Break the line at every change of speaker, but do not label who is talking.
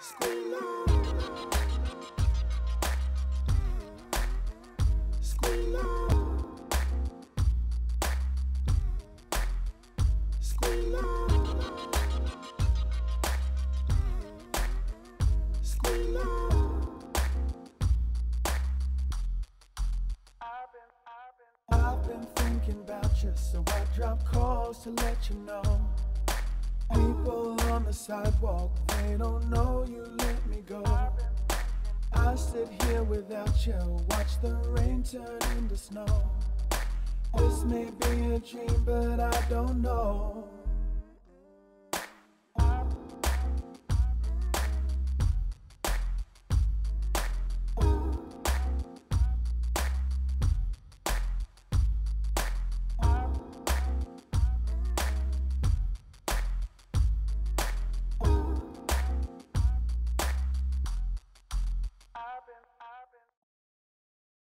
I've been thinking about you, so I drop calls to let you know. People on the sidewalk, they don't know you let me go. I sit here without you, watch the rain turn into snow. This may be a dream, but I don't know.